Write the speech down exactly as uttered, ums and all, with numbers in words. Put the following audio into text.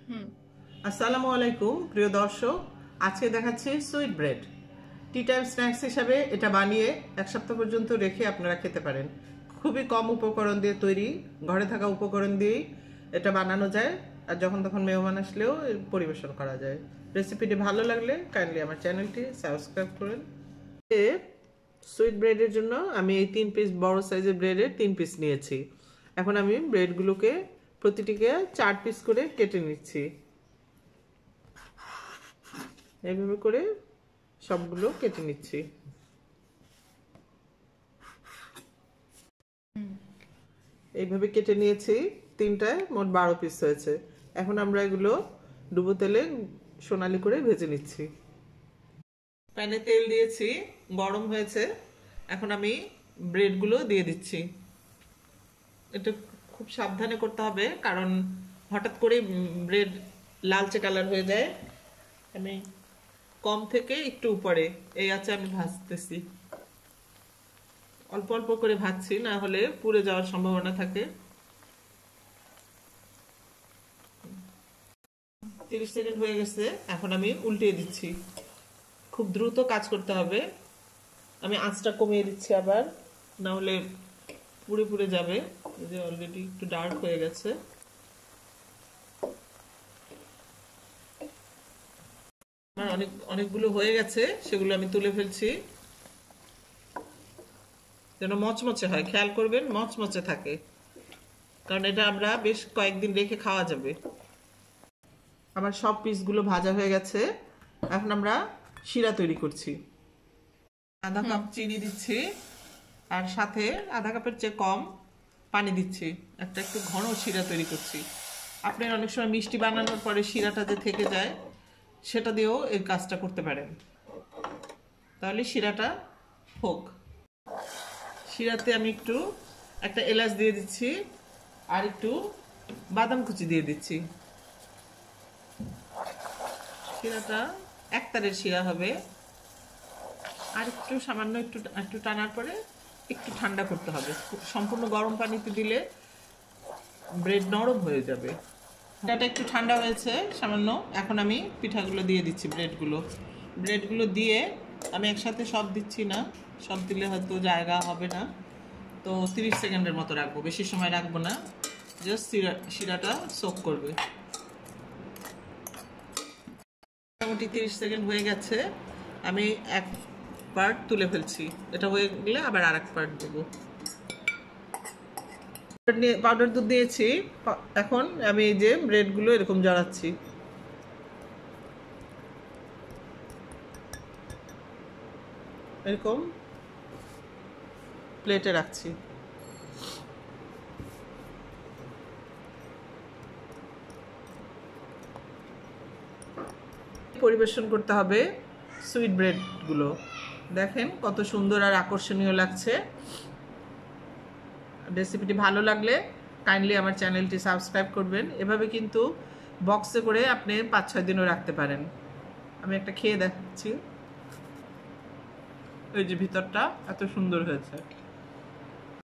আসসালামু আলাইকুম প্রিয় দর্শক, আজকে দেখাচ্ছি sweet bread. Tea time snacks হিসাবে এটা বানিয়ে এক সপ্তাহ পর্যন্ত রেখে আপনারা খেতে পারেন। খুবই কম উপকরণ দিয়ে তৈরি, ঘরে থাকা উপকরণ দিয়েই এটা বানানো যায়, আর যখন তখন মেহমান আসলেও পরিবেশন করা যায়। রেসিপিটি ভালো লাগলে কাইন্ডলি আমার চ্যানেলটি সাবস্ক্রাইব করেন। সুইট ব্রেডের জন্য আমি এই তিন পিস বড় সাইজের ব্রেডের তিন পিস নিয়েছি। এখন আমি ব্রেডগুলোকে প্রতিটিকে চার পিস করে কেটে নিচ্ছি। এইভাবে করে সবগুলো কেটে নিচ্ছি। এইভাবে কেটে নিয়েছি, তিনটায় মোট বারো পিস হয়েছে। এখন আমরা এগুলো ডুবো তেলে সোনালি করে ভেজে নিচ্ছি। প্যানে তেল দিয়েছি, গরম হয়েছে। এখন আমি ব্রেডগুলো দিয়ে দিচ্ছি। এটা খুব সাবধানে করতে হবে, কারণ হঠাৎ করে ব্রেড লালচে কালার হয়ে যায়। আমি কম থেকে একটু উপরে এই আছে আমি ভাজতেছি, অল্প অল্প করে ভাজছি, না হলে পুড়ে যাওয়ার সম্ভাবনা থাকে। তিরিশ সেকেন্ড হয়ে গেছে, এখন আমি উল্টিয়ে দিচ্ছি। খুব দ্রুত কাজ করতে হবে। আমি আঁচটা কমিয়ে দিচ্ছি আবার, না হলে পুড়ে পুড়ে যাবে। এই যে অলরেডি একটু ডার্ক হয়ে গেছে। আমার অনেক অনেকগুলো হয়ে গেছে, সেগুলো আমি তুলে ফেলছি। যেন মচমচে হয়, খেয়াল করবেন মচমচে থাকে, কারণ এটা আমরা বেশ কয়েকদিন রেখে খাওয়া যাবে। আমার সব পিসগুলো ভাজা হয়ে গেছে। এখন আমরা শিরা তৈরি করছি। আধা কাপ চিনি দিচ্ছি, আর সাথে আধা কাপের চেয়ে কম পানি দিচ্ছি। একটা একটু ঘন শিরা তৈরি করছি। আপনি অনেক সময় মিষ্টি বানানোর পরে শিরাটা যে থেকে যায়, সেটা দিয়েও এই কাজটা করতে পারেন। তাহলে শিরাটা হোক। শিরাতে আমি একটু একটা এলাচ দিয়ে দিচ্ছি, আর একটু বাদাম কুচি দিয়ে দিচ্ছি। শিরাটা একতারের শিরা হবে। আর একটু সামান্য একটু একটু টানার পরে একটু ঠান্ডা করতে হবে। সম্পূর্ণ গরম পানিতে দিলে ব্রেড নরম হয়ে যাবে। এটা একটু ঠান্ডা হয়েছে সামান্য। এখন আমি পিঠাগুলো দিয়ে দিচ্ছি। ব্রেডগুলো ব্রেডগুলো দিয়ে আমি একসাথে সব দিচ্ছি না, সব দিলে হয়তো জায়গা হবে না। তো তিরিশ সেকেন্ডের মতো রাখবো, বেশি সময় রাখবো না। জাস্ট শিরা শিরাটা সোক করবে। মোটামুটি তিরিশ সেকেন্ড হয়ে গেছে। আমি এক পার্ট তুলে ফেলছি। এটা হয়ে গেলে আবার আর এক পার্ট দেবো। পাউডার দুধ দিয়েছি। এখন আমি এই যে ব্রেডগুলো এরকম জড়াচ্ছি। এরকম প্লেটে রাখছি। পরিবেশন করতে হবে সুইট ব্রেডগুলো। দেখেন কত সুন্দর আর আকর্ষণীয় লাগছে। রেসিপিটি ভালো লাগলে কাইন্ডলি আমার চ্যানেলটি সাবস্ক্রাইব করবেন। এভাবে কিন্তু বক্সে করে আপনি পাঁচ ছয় দিনও রাখতে পারেন। আমি একটা খেয়ে দেখাচ্ছি। ওই যে ভিতরটা এত সুন্দর হয়েছে।